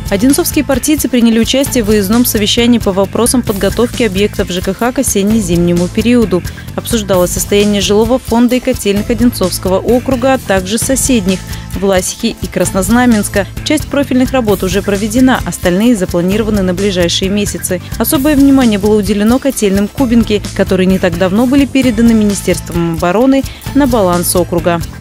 Одинцовские партийцы приняли участие в выездном совещании по вопросам подготовки объектов ЖКХ к осенне-зимнему периоду. Обсуждалось состояние жилого фонда и котельных Одинцовского округа, а также соседних – Власихи и Краснознаменска. Часть профильных работ уже проведена, остальные запланированы на ближайшие месяцы. Особое внимание было уделено котельным Кубинки, которые не так давно были переданы Министерством обороны на баланс округа.